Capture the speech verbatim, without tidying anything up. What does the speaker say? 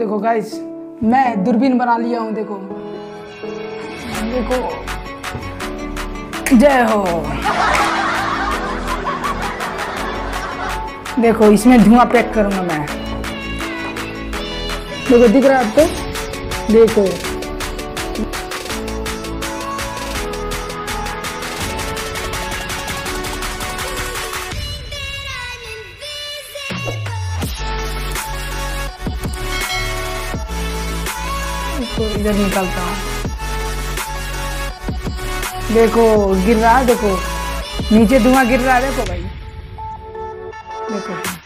देखो गाइस, मैं दूरबीन बना लिया हूँ। देखो देखो, जय हो। देखो इसमें धुआं पैक करूंगा मैं। देखो दिख रहा है आपको? देखो इसको इधर निकालता हूँ। देखो गिर रहा है, देखो नीचे धुआं गिर रहा है। देखो भाई, देखो